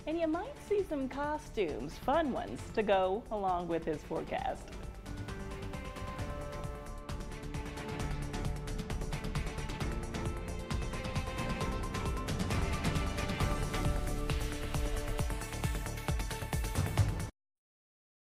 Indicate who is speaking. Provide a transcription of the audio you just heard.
Speaker 1: and you might see some costumes, fun ones, to go along with his forecast.